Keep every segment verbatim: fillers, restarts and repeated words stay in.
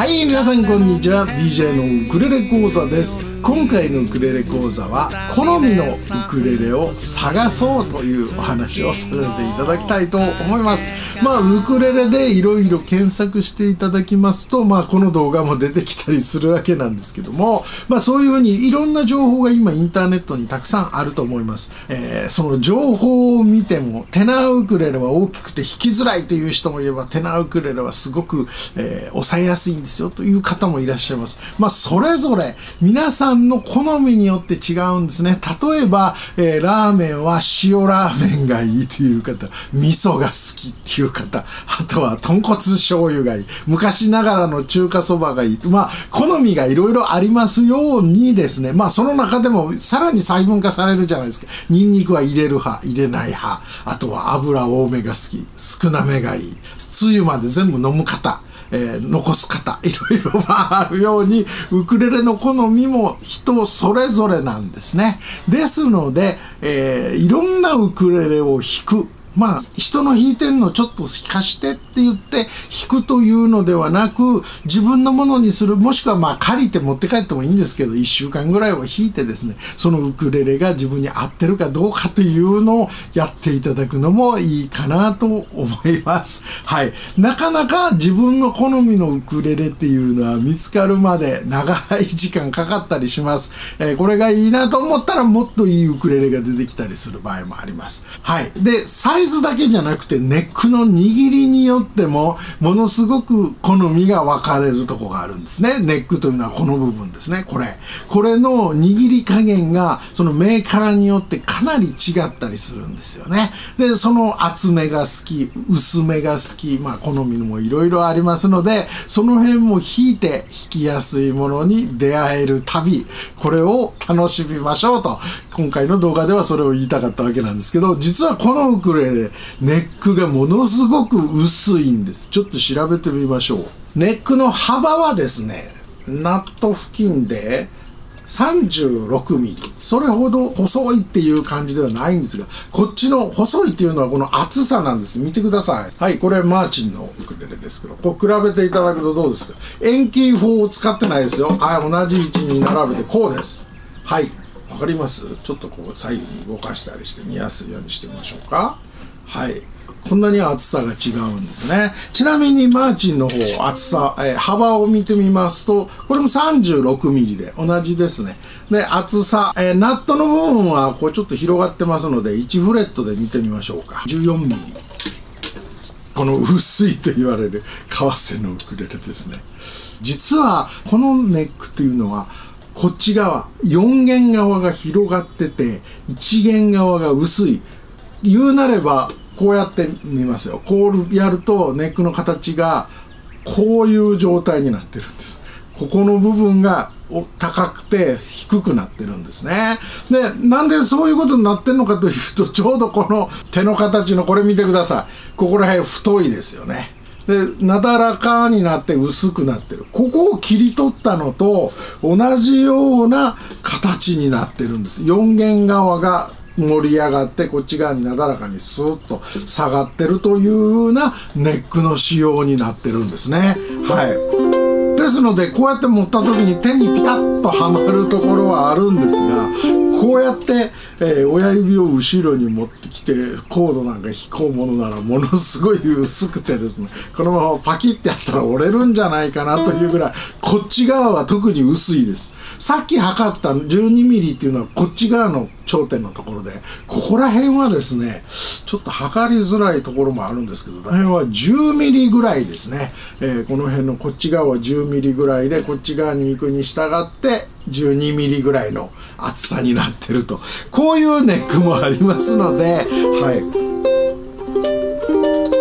はい、皆さんこんにちは。 ディージェー のウクレレ講座です。今回のウクレレ講座は好みのウクレレを探そうというお話をさせていただきたいと思います。まあウクレレでいろいろ検索していただきますと、まあこの動画も出てきたりするわけなんですけども、まあそういうふうにいろんな情報が今インターネットにたくさんあると思います。えー、その情報を見てもテナーウクレレは大きくて弾きづらいという人もいれば、テナーウクレレはすごく、えー、抑えやすいんですよという方もいらっしゃいます。まあそれぞれ皆さんの好みによって違うんですね。例えば、えー、ラーメンは塩ラーメンがいいという方、味噌が好きっていう方、あとは豚骨醤油がいい、昔ながらの中華そばがいい、まあ好みがいろいろありますようにですね、まあその中でもさらに細分化されるじゃないですか。ニンニクは入れる派、入れない派、あとは油多めが好き、少なめがいい、つゆまで全部飲む方、えー、残す方、いろいろあるように、ウクレレの好みも人それぞれなんですね。ですので、えー、いろんなウクレレを弾く。まあ、人の弾いてんのちょっと弾かしてって言って弾くというのではなく、自分のものにする、もしくはまあ借りて持って帰ってもいいんですけど、いっしゅうかんぐらいは弾いてですね、そのウクレレが自分に合ってるかどうかというのをやっていただくのもいいかなと思います。はい。なかなか自分の好みのウクレレっていうのは見つかるまで長い時間かかったりします。えー、これがいいなと思ったらもっといいウクレレが出てきたりする場合もあります。はい。で、サイズだけじゃなくてネックの握りによってもものすごく好みが分かれるとこがあるんですね。ネックというのはこの部分ですね。これ。これの握り加減がそのメーカーによってかなり違ったりするんですよね。で、その厚めが好き、薄めが好き、まあ好みのもいろいろありますので、その辺も弾いて弾きやすいものに出会える旅、これを楽しみましょうと。今回の動画ではそれを言いたかったわけなんですけど、実はこのウクレレ、ネックがものすごく薄いんです。ちょっと調べてみましょう。ネックの幅はですね、ナット付近でさんじゅうろくミリ。それほど細いっていう感じではないんですが、こっちの細いっていうのはこの厚さなんです。見てください。はい、これマーチンのウクレレですけど、こう比べていただくとどうですか？円キーフォーを使ってないですよ。はい、同じ位置に並べてこうです。はい。わかります？ちょっとこう左右に動かしたりして見やすいようにしてみましょうか。はい。こんなに厚さが違うんですね。ちなみにマーチンの方、厚さ、えー、幅を見てみますと、これもさんじゅうろくミリで同じですね。で、厚さ、えー、ナットの部分はこうちょっと広がってますので、いちフレットで見てみましょうか。じゅうよんミリ。この薄いと言われる革製のウクレレですね。実は、このネックっていうのは、こっち側、よん弦側が広がってて、いち弦側が薄い。言うなれば、こうやって見ますよ。こうやるとネックの形がこういう状態になってるんです。ここの部分が高くて低くなってるんですね。で、なんでそういうことになってるのかというと、ちょうどこの手の形のこれ見てください。ここら辺太いですよね。で、なだらかになって薄くなってる。ここを切り取ったのと同じような形になってるんです。よん弦側が盛り上がってこっち側になだらかにスーッと下がってるというようなネックの仕様になってるんですね。はい。ですのでこうやって持った時に手にピタッとはまるところはあるんですが、こうやって、えー、親指を後ろに持ってきてコードなんか弾こうものならものすごい薄くてですね、このままパキッてやったら折れるんじゃないかなというぐらい、こっち側は特に薄いです。さっき測ったじゅうにミリっていうのはこっち側の頂点のところで、ここら辺はですね、ちょっと測りづらいところもあるんですけど、この辺はじゅうミリぐらいですね。えー、この辺のこっち側はじゅうミリぐらいで、こっち側に行くに従ってじゅうにミリぐらいの厚さになってると。こういうネックもありますので、はい。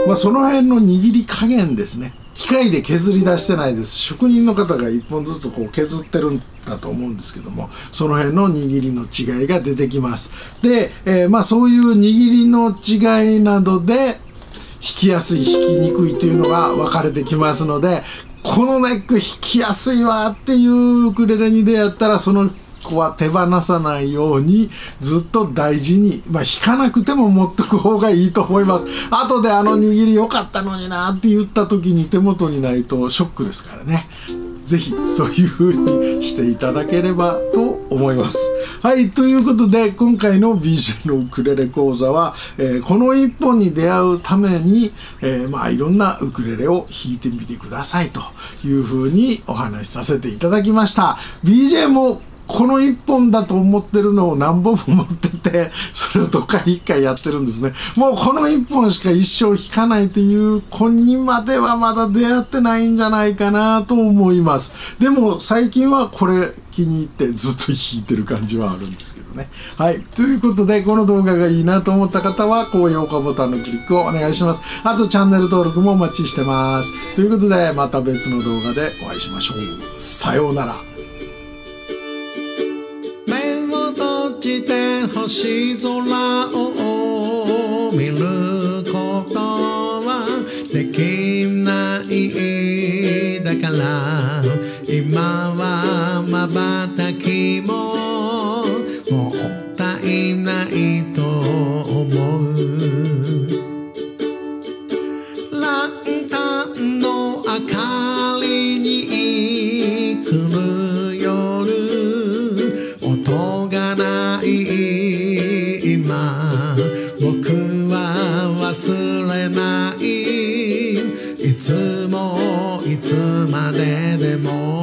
まあその辺の握り加減ですね。機械で削り出してないです。職人の方がいっぽんずつこう削ってるんだと思うんですけども、その辺の握りの違いが出てきます。で、えー、まあそういう握りの違いなどで弾きやすい弾きにくいっていうのが分かれてきますので、このネック弾きやすいわっていうウクレレに出会ったら、そのこは手放さないようにずっと大事に、まあ、引かなくても持っとく方がいいと思います。後であの握り良かったのになって言った時に手元にないとショックですからね。ぜひそういう風にしていただければと思います。はい、ということで今回の ビージェー のウクレレ講座は、えー、この一本に出会うために、えー、まあいろんなウクレレを弾いてみてくださいという風にお話しさせていただきました。ビージェー もこの一本だと思ってるのを何本も持ってて、それをどっか一回やってるんですね。もうこの一本しか一生弾かないという子にまではまだ出会ってないんじゃないかなと思います。でも最近はこれ気に入ってずっと弾いてる感じはあるんですけどね。はい。ということで、この動画がいいなと思った方は高評価ボタンのクリックをお願いします。あとチャンネル登録もお待ちしてます。ということで、また別の動画でお会いしましょう。さようなら。 星空を見ることはできないだから今は瞬きももったいないと思う。ランタンの明かりに来る夜、音がない今僕は忘れない。いつもいつまででも